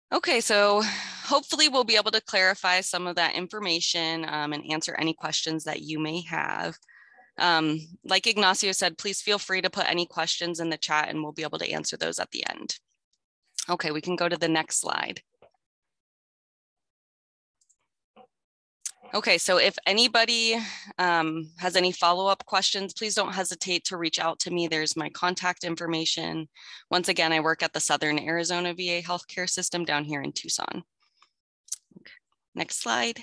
Okay, so hopefully we'll be able to clarify some of that information and answer any questions that you may have. Like Ignacio said, please feel free to put any questions in the chat and we'll be able to answer those at the end. Okay, we can go to the next slide. Okay, so if anybody has any follow-up questions, please don't hesitate to reach out to me. There's my contact information. Once again, I work at the Southern Arizona VA healthcare system down here in Tucson. Okay. Next slide.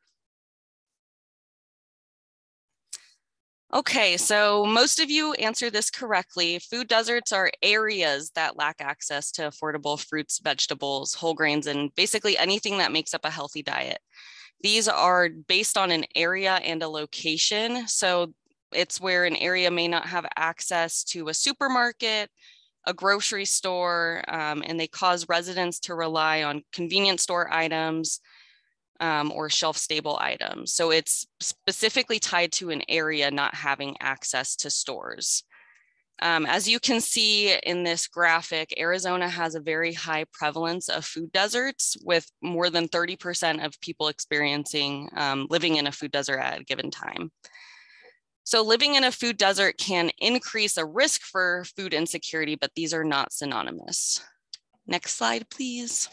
Okay, so most of you answered this correctly. Food deserts are areas that lack access to affordable fruits, vegetables, whole grains, and basically anything that makes up a healthy diet. These are based on an area and a location. So it's where an area may not have access to a supermarket, a grocery store, and they cause residents to rely on convenience store items or shelf-stable items. So it's specifically tied to an area not having access to stores. As you can see in this graphic, Arizona has a very high prevalence of food deserts, with more than 30% of people experiencing living in a food desert at a given time. So living in a food desert can increase a risk for food insecurity, but these are not synonymous. Next slide, please.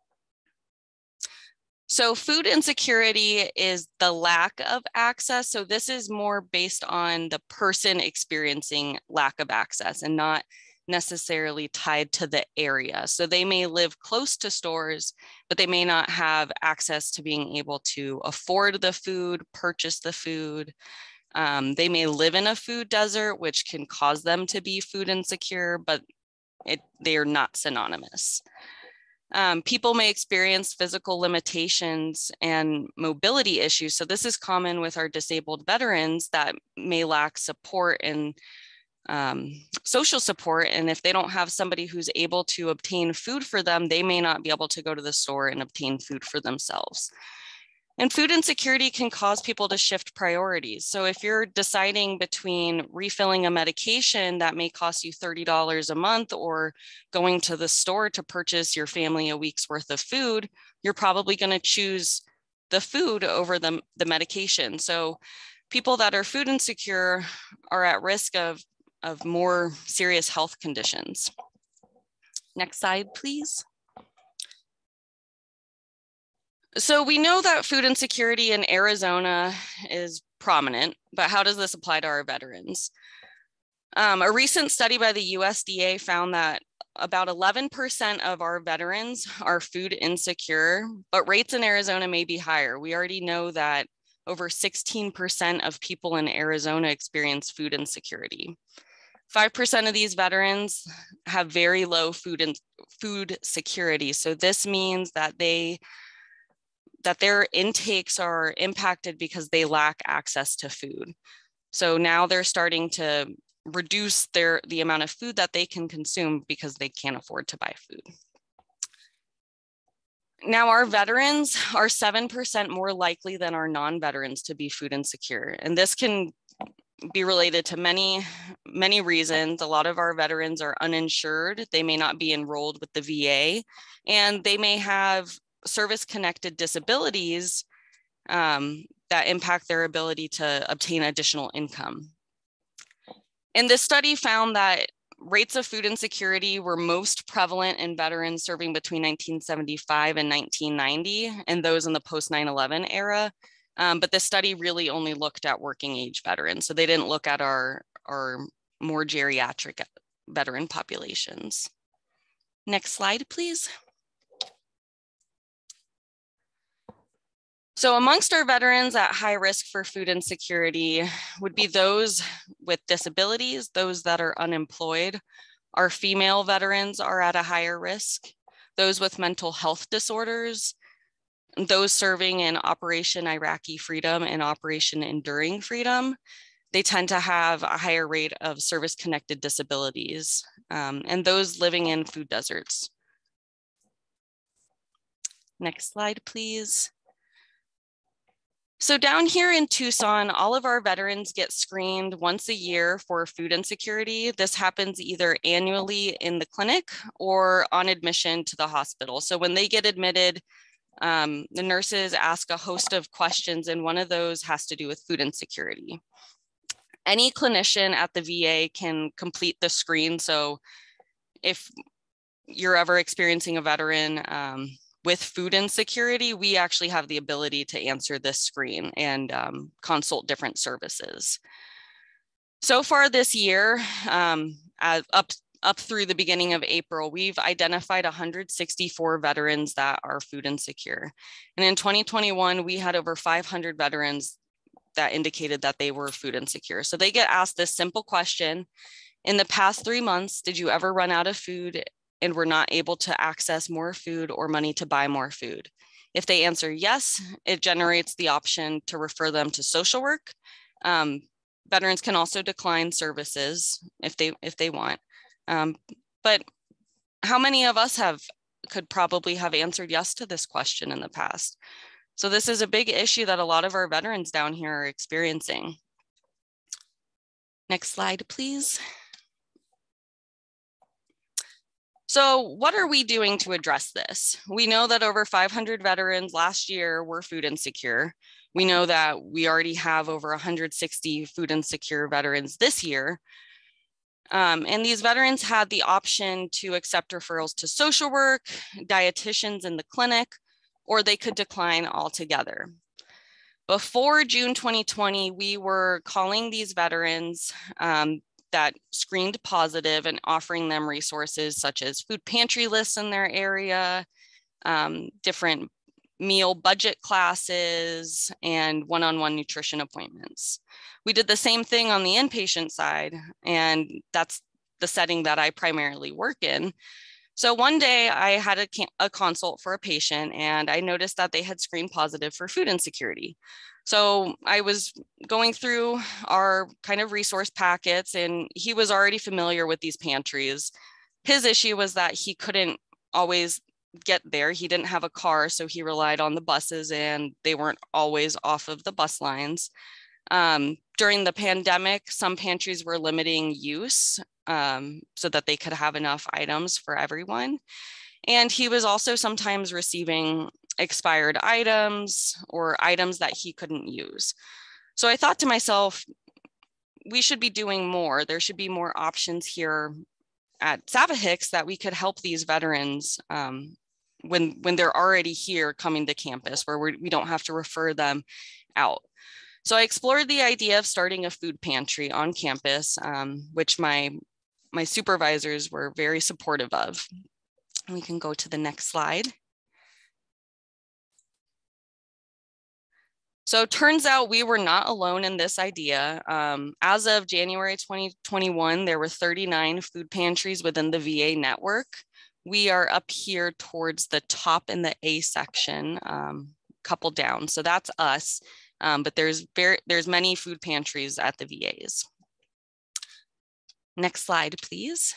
So food insecurity is the lack of access. So this is more based on the person experiencing lack of access and not necessarily tied to the area. So they may live close to stores, but they may not have access to being able to afford the food, purchase the food. They may live in a food desert, which can cause them to be food insecure, but they are not synonymous. People may experience physical limitations and mobility issues. So this is common with our disabled veterans that may lack support and social support. And if they don't have somebody who's able to obtain food for them, they may not be able to go to the store and obtain food for themselves. And food insecurity can cause people to shift priorities. So if you're deciding between refilling a medication that may cost you $30 a month or going to the store to purchase your family a week's worth of food, you're probably going to choose the food over the medication. So people that are food insecure are at risk of more serious health conditions. Next slide, please. So we know that food insecurity in Arizona is prominent, but how does this apply to our veterans? A recent study by the USDA found that about 11% of our veterans are food insecure, but rates in Arizona may be higher. We already know that over 16% of people in Arizona experience food insecurity. 5% of these veterans have very low food security. So this means that their intakes are impacted because they lack access to food. So now they're starting to reduce the amount of food that they can consume because they can't afford to buy food. Now our veterans are 7% more likely than our non-veterans to be food insecure. And this can be related to many reasons. A lot of our veterans are uninsured. They may not be enrolled with the VA, and they may have service-connected disabilities that impact their ability to obtain additional income. And this study found that rates of food insecurity were most prevalent in veterans serving between 1975 and 1990, and those in the post 9/11 era. But this study really only looked at working age veterans. So they didn't look at our more geriatric veteran populations. Next slide, please. So amongst our veterans at high risk for food insecurity would be those with disabilities, those that are unemployed. Our female veterans are at a higher risk, those with mental health disorders, those serving in Operation Iraqi Freedom and Operation Enduring Freedom. They tend to have a higher rate of service-connected disabilities, and those living in food deserts. Next slide, please. So down here in Tucson, all of our veterans get screened once a year for food insecurity. This happens either annually in the clinic or on admission to the hospital. So when they get admitted, the nurses ask a host of questions, and one of those has to do with food insecurity. Any clinician at the VA can complete the screen. So if you're ever experiencing a veteran with food insecurity, we actually have the ability to answer this screen and consult different services. So far this year, up through the beginning of April, we've identified 164 veterans that are food insecure. And in 2021, we had over 500 veterans that indicated that they were food insecure. So they get asked this simple question: in the past 3 months, did you ever run out of food and were not able to access more food or money to buy more food? If they answer yes, it generates the option to refer them to social work. Veterans can also decline services if they want. But how many of us could probably have answered yes to this question in the past? So this is a big issue that a lot of our veterans down here are experiencing. Next slide, please. So what are we doing to address this? We know that over 500 veterans last year were food insecure. We know that we already have over 160 food insecure veterans this year. And these veterans had the option to accept referrals to social work, dietitians in the clinic, or they could decline altogether. Before June 2020, we were calling these veterans that screened positive and offering them resources such as food pantry lists in their area, different meal budget classes, and one-on-one nutrition appointments. We did the same thing on the inpatient side, and that's the setting that I primarily work in. So one day I had a consult for a patient, and I noticed that they had screened positive for food insecurity. So I was going through our kind of resource packets, and he was already familiar with these pantries. His issue was that he couldn't always get there. He didn't have a car, so he relied on the buses, and they weren't always off of the bus lines. During the pandemic, some pantries were limiting use so that they could have enough items for everyone. And he was also sometimes receiving expired items or items that he couldn't use. So I thought to myself, we should be doing more. There should be more options here at SAVAHCS that we could help these veterans when they're already here coming to campus, where we don't have to refer them out. So I explored the idea of starting a food pantry on campus, which my supervisors were very supportive of. We can go to the next slide. So it turns out we were not alone in this idea. As of January 2021, there were 39 food pantries within the VA network. We are up here towards the top in the A section, couple down. So that's us. But there's many food pantries at the VAs. Next slide, please.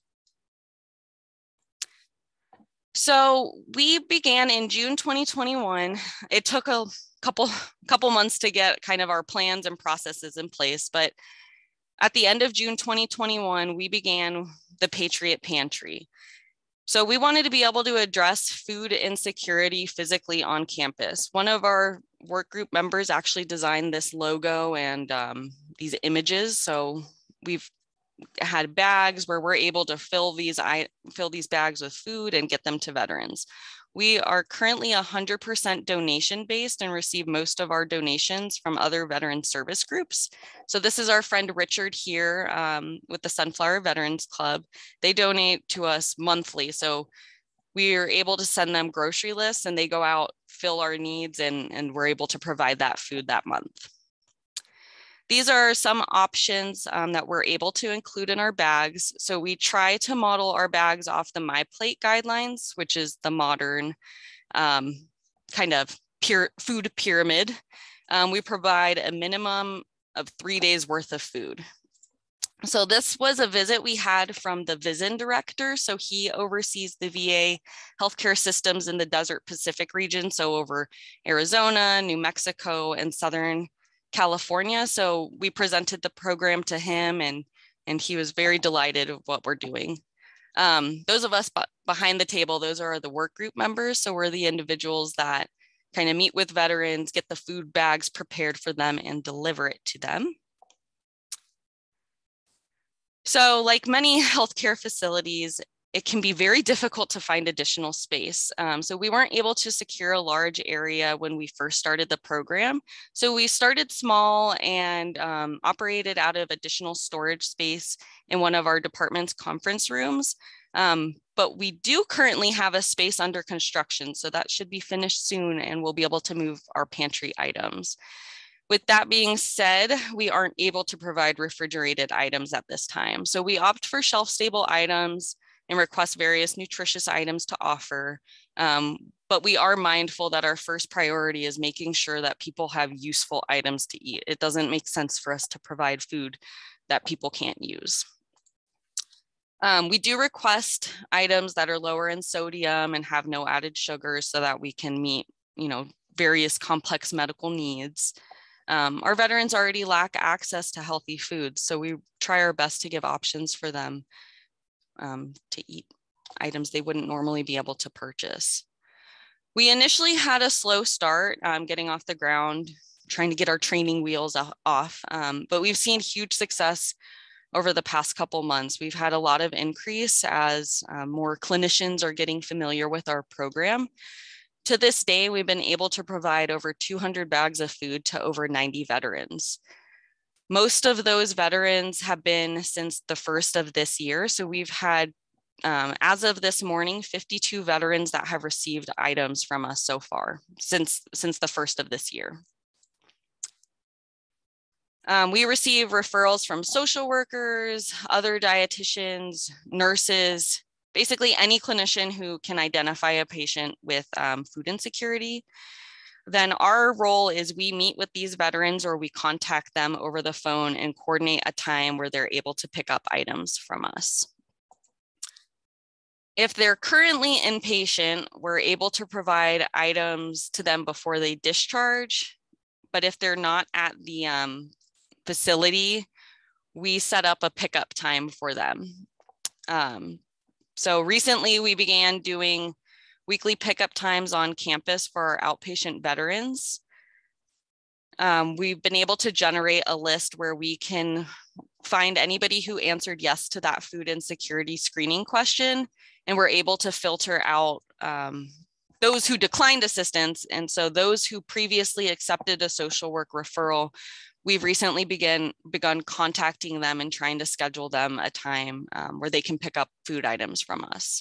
So we began in June 2021. It took a couple months to get kind of our plans and processes in place, but at the end of June 2021, we began the Patriot Pantry. So we wanted to be able to address food insecurity physically on campus. One of our work group members actually designed this logo and these images. So we've had bags where we're able to fill these bags with food and get them to veterans. We are currently 100% donation based and receive most of our donations from other veteran service groups. So this is our friend Richard here with the Sunflower Veterans Club. They donate to us monthly. So we are able to send them grocery lists and they go out, fill our needs, and we're able to provide that food that month. These are some options that we're able to include in our bags. So we try to model our bags off the My Plate guidelines, which is the modern kind of food pyramid. We provide a minimum of 3 days worth of food. So this was a visit we had from the VISN director. So he oversees the VA healthcare systems in the Desert Pacific region. So over Arizona, New Mexico, and Southern California. So we presented the program to him and he was very delighted of what we're doing. Those of us behind the table, those are the work group members. So we're the individuals that kind of meet with veterans, get the food bags prepared for them and deliver it to them. So like many healthcare facilities, it can be very difficult to find additional space. So we weren't able to secure a large area when we first started the program. So we started small and operated out of additional storage space in one of our department's conference rooms. But we do currently have a space under construction. So that should be finished soon and we'll be able to move our pantry items. With that being said, we aren't able to provide refrigerated items at this time. So we opt for shelf-stable items and request various nutritious items to offer. But we are mindful that our first priority is making sure that people have useful items to eat. It doesn't make sense for us to provide food that people can't use. We do request items that are lower in sodium and have no added sugars so that we can meet, various complex medical needs. Our veterans already lack access to healthy foods, so we try our best to give options for them to eat items they wouldn't normally be able to purchase. We initially had a slow start getting off the ground, trying to get our training wheels off, but we've seen huge success over the past couple months. We've had a lot of increase as more clinicians are getting familiar with our program. To this day, we've been able to provide over 200 bags of food to over 90 veterans. Most of those veterans have been since the first of this year. So we've had, as of this morning, 52 veterans that have received items from us so far since the first of this year. We receive referrals from social workers, other dietitians, nurses, basically any clinician who can identify a patient with food insecurity. Then our role is we meet with these veterans or we contact them over the phone and coordinate a time where they're able to pick up items from us. If they're currently inpatient, we're able to provide items to them before they discharge. But if they're not at the facility, we set up a pickup time for them. So recently we began doing weekly pickup times on campus for our outpatient veterans. We've been able to generate a list where we can find anybody who answered yes to that food insecurity screening question, and we're able to filter out those who declined assistance. And so those who previously accepted a social work referral, we've recently begun contacting them and trying to schedule them a time where they can pick up food items from us.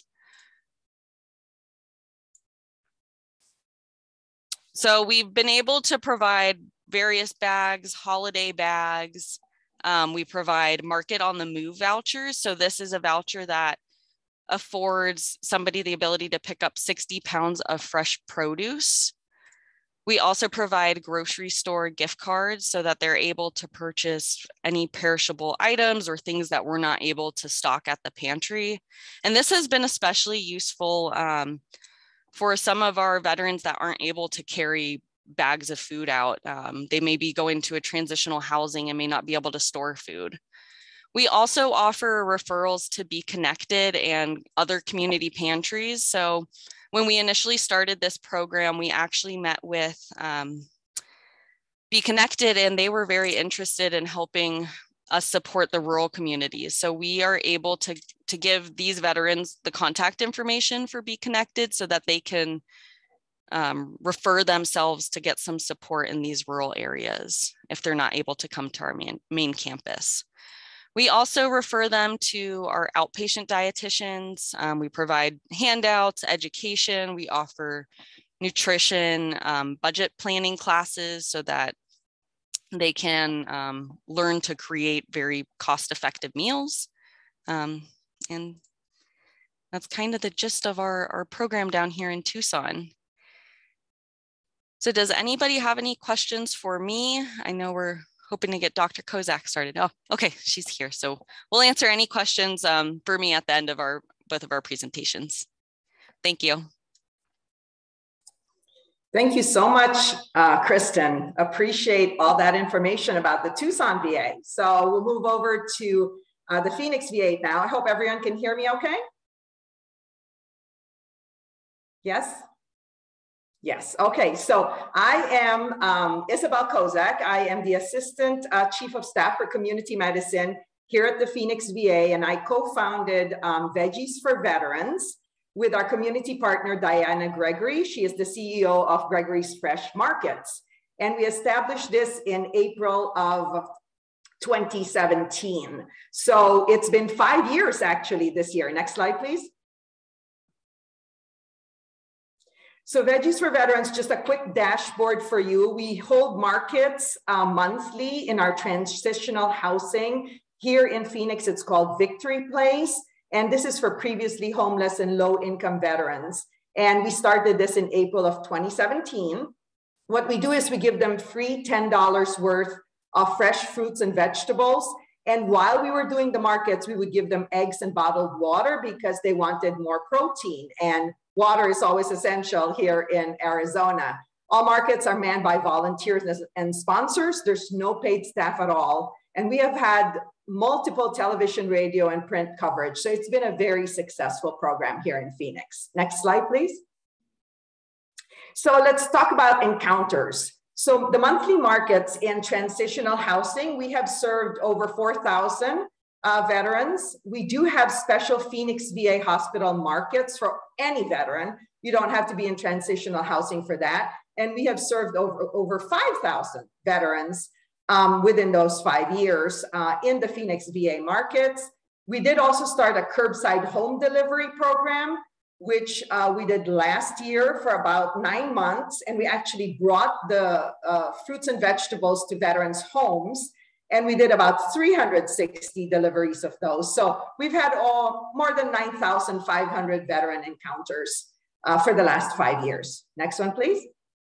So we've been able to provide various bags, holiday bags. We provide Market on the Move vouchers. So this is a voucher that affords somebody the ability to pick up 60 pounds of fresh produce. We also provide grocery store gift cards so that they're able to purchase any perishable items or things that we're not able to stock at the pantry. And this has been especially useful for some of our veterans that aren't able to carry bags of food out. They may be going to a transitional housing and may not be able to store food. We also offer referrals to Be Connected and other community pantries. So when we initially started this program, we actually met with Be Connected, and they were very interested in helping us support the rural communities. So we are able to give these veterans the contact information for Be Connected so that they can refer themselves to get some support in these rural areas if they're not able to come to our main campus. We also refer them to our outpatient dietitians. We provide handouts, education. We offer nutrition, budget planning classes so that they can learn to create very cost-effective meals. And that's kind of the gist of our program down here in Tucson. So does anybody have any questions for me? I know we're hoping to get Dr. Kozak started. Oh, okay, she's here. So we'll answer any questions for me at the end of both of our presentations. Thank you. Thank you so much, Kristen. Appreciate all that information about the Tucson VA. So we'll move over to the Phoenix VA now. I hope everyone can hear me okay. Yes? Yes, okay. So I am Isabel Kozak. I am the Assistant Chief of Staff for Community Medicine here at the Phoenix VA, and I co-founded Veggies for Veterans with our community partner, Diana Gregory. She is the CEO of Gregory's Fresh Markets. And we established this in April of 2017. So it's been 5 years actually this year. Next slide, please. So Veggies for Veterans, just a quick dashboard for you. We hold markets monthly in our transitional housing. Here in Phoenix, it's called Victory Place. And this is for previously homeless and low-income veterans. And we started this in April of 2017. What we do is we give them free $10 worth of fresh fruits and vegetables. And while we were doing the markets, we would give them eggs and bottled water because they wanted more protein. And water is always essential here in Arizona. All markets are manned by volunteers and sponsors. There's no paid staff at all. And we have had multiple television, radio, and print coverage. So it's been a very successful program here in Phoenix. Next slide, please. So let's talk about encounters. So the monthly markets in transitional housing, we have served over 4,000 veterans. We do have special Phoenix VA hospital markets for any veteran. You don't have to be in transitional housing for that. And we have served over 5,000 veterans within those 5 years in the Phoenix VA markets. We did also start a curbside home delivery program, which we did last year for about 9 months. And we actually brought the fruits and vegetables to veterans' homes. And we did about 360 deliveries of those. So we've had more than 9,500 veteran encounters for the last 5 years. Next one, please.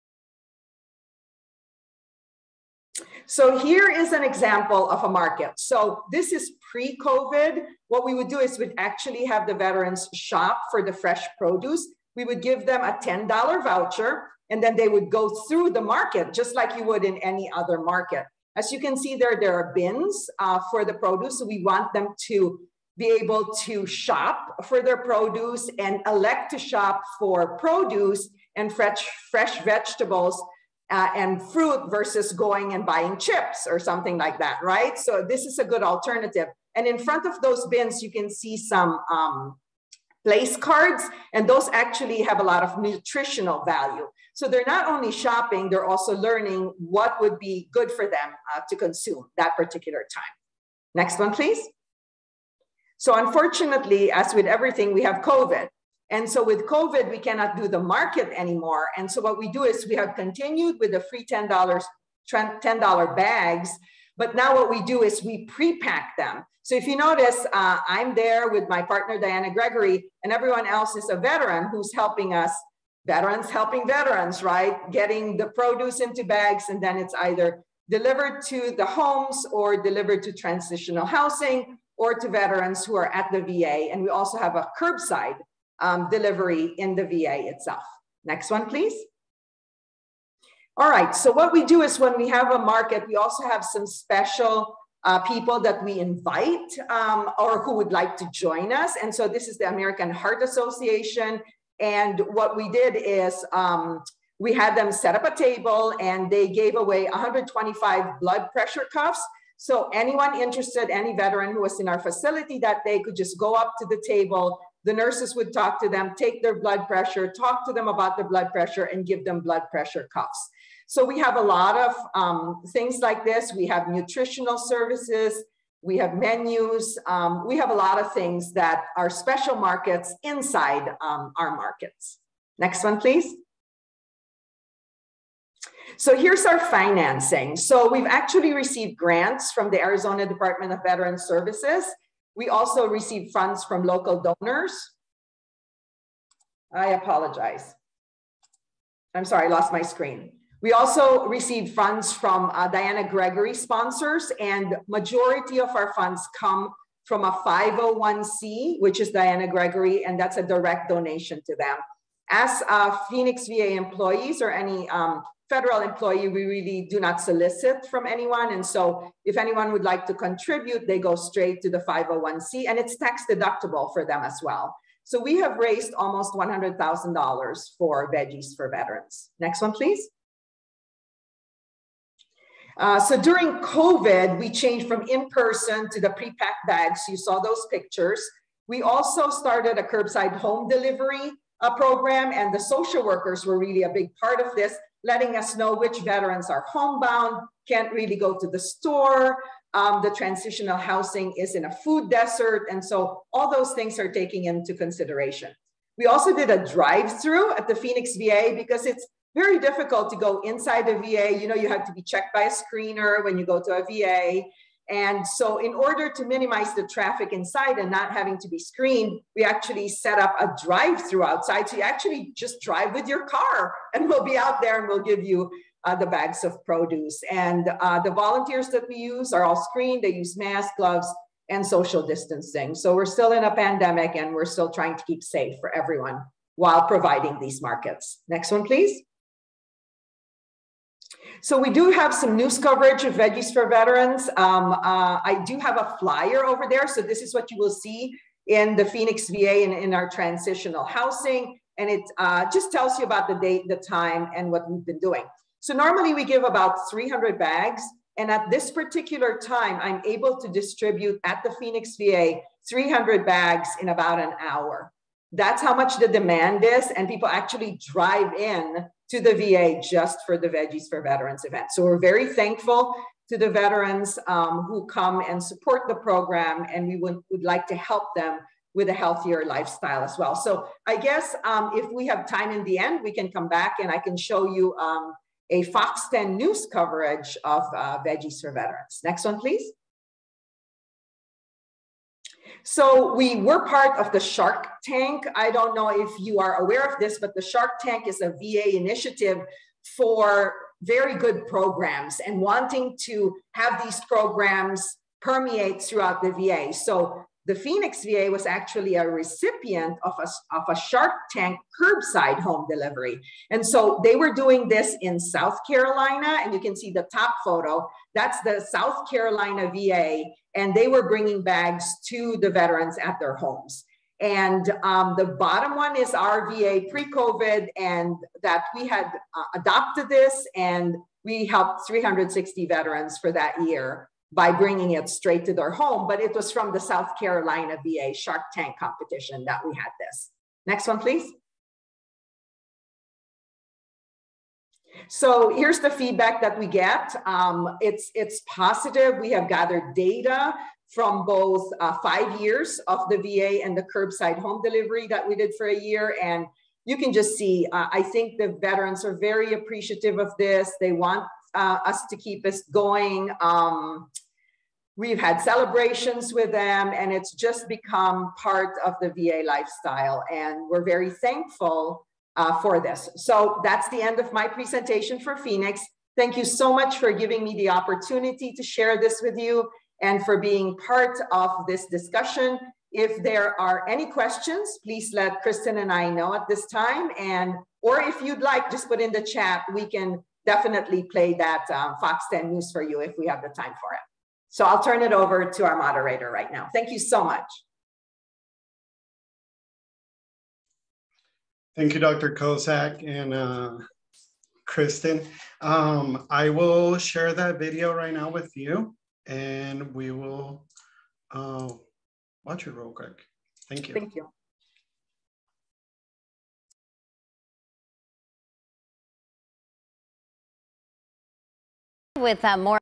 So here is an example of a market. So this is pre-COVID. What we would do is we'd actually have the veterans shop for the fresh produce. We would give them a $10 voucher, and then they would go through the market just like you would in any other market. As you can see there are bins for the produce. So we want them to be able to shop for their produce and elect to shop for produce and fresh vegetables and fruit versus going and buying chips or something like that, right? So this is a good alternative. And in front of those bins, you can see some place cards, and those actually have a lot of nutritional value. So they're not only shopping, they're also learning what would be good for them to consume that particular time. Next one, please. So unfortunately, as with everything, we have COVID. And so with COVID, we cannot do the market anymore. And so what we do is we have continued with the free $10 bags, but now what we do is we pre-pack them. So if you notice, I'm there with my partner, Diana Gregory, and everyone else is a veteran who's helping us, veterans helping veterans, right? Getting the produce into bags, and then it's either delivered to the homes or delivered to transitional housing or to veterans who are at the VA. And we also have a curbside delivery in the VA itself. Next one, please. All right, so what we do is when we have a market, we also have some special people that we invite or who would like to join us. And so this is the American Heart Association. And what we did is we had them set up a table and they gave away 125 blood pressure cuffs. So anyone interested, any veteran who was in our facility that day could just go up to the table. The nurses would talk to them, take their blood pressure, talk to them about their blood pressure, and give them blood pressure cuffs. So we have a lot of things like this. We have nutritional services, we have menus, we have a lot of things that are special markets inside our markets. Next one, please. So here's our financing. So we've actually received grants from the Arizona Department of Veterans Services. We also receive funds from local donors. I apologize. I'm sorry, I lost my screen. We also received funds from Diana Gregory sponsors, and majority of our funds come from a 501c, which is Diana Gregory, and that's a direct donation to them. As Phoenix VA employees or any federal employee, we really do not solicit from anyone. And so if anyone would like to contribute, they go straight to the 501c, and it's tax deductible for them as well. So we have raised almost $100,000 for Veggies for Veterans. Next one, please. So during COVID, we changed from in-person to the pre-packed bags. You saw those pictures. We also started a curbside home delivery program, and the social workers were really a big part of this, letting us know which veterans are homebound, can't really go to the store. The transitional housing is in a food desert. And so all those things are taken into consideration. We also did a drive-through at the Phoenix VA because it's very difficult to go inside the VA. You know, you have to be checked by a screener when you go to a VA. And so in order to minimize the traffic inside and not having to be screened, we actually set up a drive-through outside. So you actually just drive with your car and we'll be out there and we'll give you the bags of produce. And the volunteers that we use are all screened. They use masks, gloves, and social distancing. So we're still in a pandemic and we're still trying to keep safe for everyone while providing these markets. Next one, please. So we do have some news coverage of Veggies for Veterans. I do have a flyer over there. So this is what you will see in the Phoenix VA and in our transitional housing. And it just tells you about the date, the time, and what we've been doing. So normally we give about 300 bags. And at this particular time, I'm able to distribute at the Phoenix VA 300 bags in about an hour. That's how much the demand is. And people actually drive in to the VA just for the Veggies for Veterans event. So we're very thankful to the veterans who come and support the program, and we would like to help them with a healthier lifestyle as well. So I guess if we have time in the end, we can come back and I can show you a Fox 10 news coverage of Veggies for Veterans. Next one, please. So we were part of the Shark Tank. I don't know if you are aware of this, but the Shark Tank is a VA initiative for very good programs and wanting to have these programs permeate throughout the VA. So the Phoenix VA was actually a recipient of a Shark Tank curbside home delivery. And so they were doing this in South Carolina, and you can see the top photo. That's the South Carolina VA, and they were bringing bags to the veterans at their homes. And the bottom one is our VA pre-COVID, and that we had adopted this, and we helped 360 veterans for that year by bringing it straight to their home. But it was from the South Carolina VA Shark Tank competition that we had this. Next one, please. So here's the feedback that we get. It's positive. We have gathered data from both 5 years of the VA and the curbside home delivery that we did for a year. And you can just see, I think the veterans are very appreciative of this. They want us to keep this going. We've had celebrations with them, and it's just become part of the VA lifestyle. And we're very thankful for this. So that's the end of my presentation for Phoenix. Thank you so much for giving me the opportunity to share this with you and for being part of this discussion. If there are any questions, please let Kristen and I know at this time. Or if you'd like, just put in the chat. We can definitely play that Fox 10 News for you if we have the time for it. So I'll turn it over to our moderator right now. Thank you so much. Thank you, Dr. Kozak and Kristen. I will share that video right now with you, and we will watch it real quick. Thank you. Thank you. With more.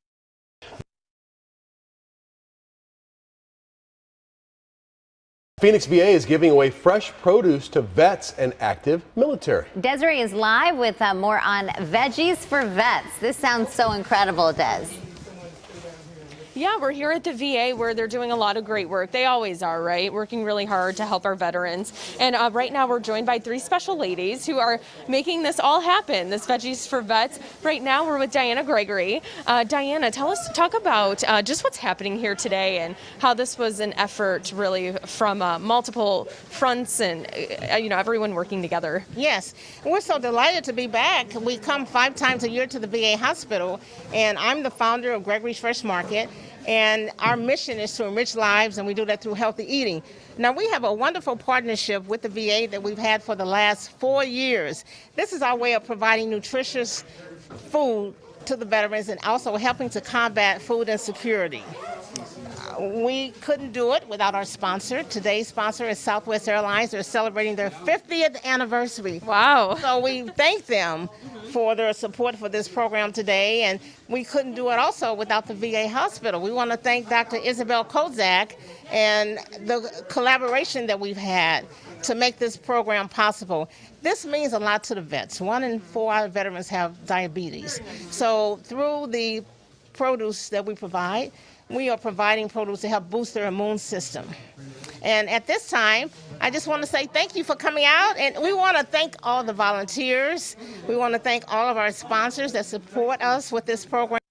Phoenix VA is giving away fresh produce to vets and active military. Desiree is live with more on Veggies for Vets. This sounds so incredible, Des. Yeah, we're here at the VA where they're doing a lot of great work. They always are, right? Working really hard to help our veterans. And right now we're joined by 3 special ladies who are making this all happen, this Veggies for Vets. Right now we're with Diana Gregory. Diana, talk about just what's happening here today and how this was an effort really from multiple fronts and everyone working together. Yes, we're so delighted to be back. We come 5 times a year to the VA hospital, and I'm the founder of Gregory's Fresh Market. And our mission is to enrich lives, and we do that through healthy eating. Now, we have a wonderful partnership with the VA that we've had for the last 4 years. This is our way of providing nutritious food to the veterans and also helping to combat food insecurity. We couldn't do it without our sponsor. Today's sponsor is Southwest Airlines. They're celebrating their 50th anniversary. Wow. So we thank them for their support for this program today, and we couldn't do it also without the VA hospital. We want to thank Dr. Isabel Kozak and the collaboration that we've had to make this program possible. This means a lot to the vets. 1 in 4 of our veterans have diabetes. So through the produce that we provide, we are providing produce to help boost their immune system. And at this time, I just want to say thank you for coming out, and we want to thank all the volunteers. We want to thank all of our sponsors that support us with this program.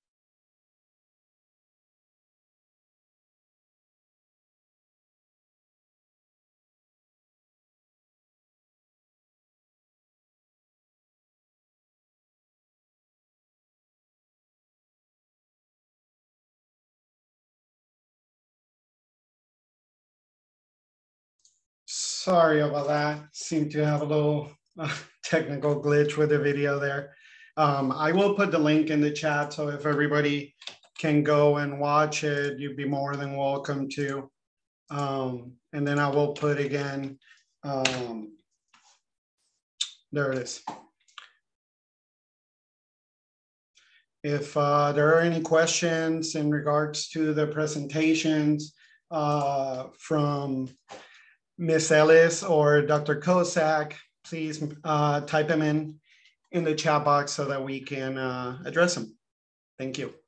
Sorry about that. Seem to have a little technical glitch with the video there. I will put the link in the chat, so if everybody can go and watch it, you'd be more than welcome to. And then I will put again, there it is. If there are any questions in regards to the presentations from Miss Ellis or Dr. Kozak, please type them in the chat box so that we can address them. Thank you.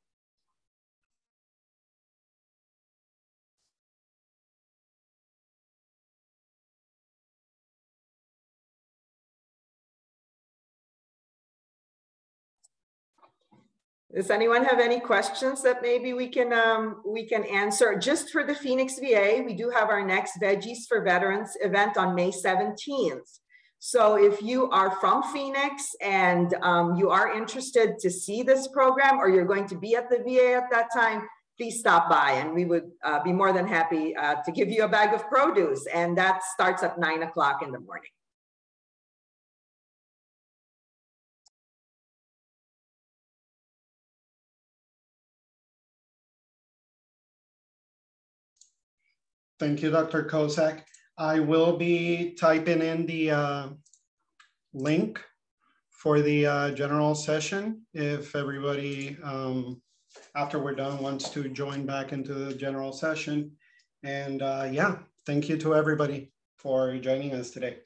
Does anyone have any questions that maybe we can answer? Just for the Phoenix VA, we do have our next Veggies for Veterans event on May 17th. So if you are from Phoenix and you are interested to see this program, or you're going to be at the VA at that time, please stop by and we would be more than happy to give you a bag of produce. And that starts at 9 o'clock in the morning. Thank you, Dr. Kozak. I will be typing in the link for the general session if everybody, after we're done, wants to join back into the general session. And yeah, thank you to everybody for joining us today.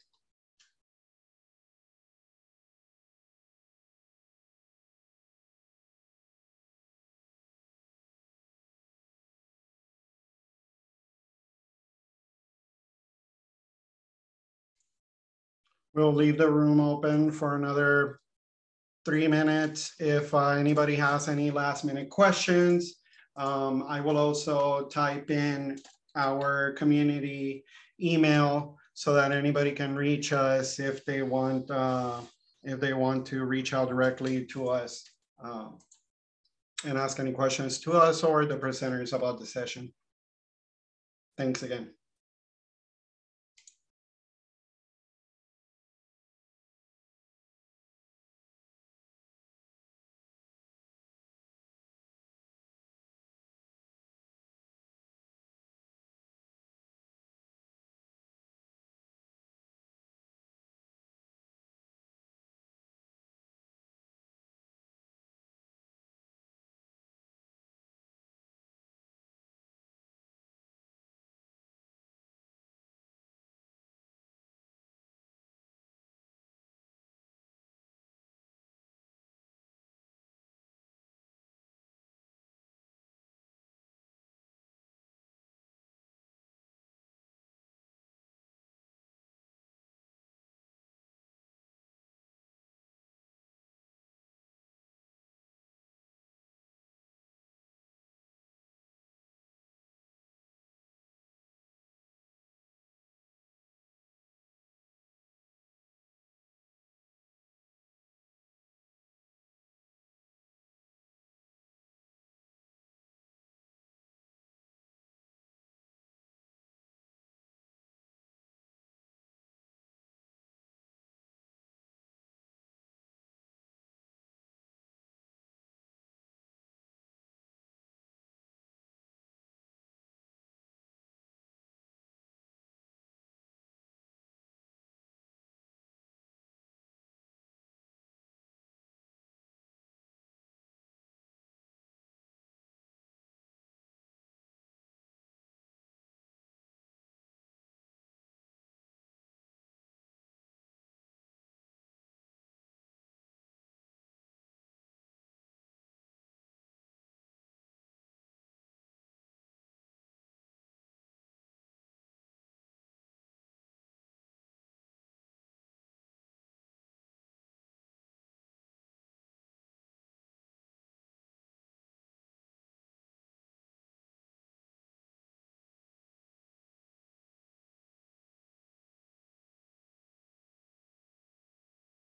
We'll leave the room open for another 3 minutes. If anybody has any last minute questions, I will also type in our community email so that anybody can reach us if they want to reach out directly to us and ask any questions to us or the presenters about the session. Thanks again.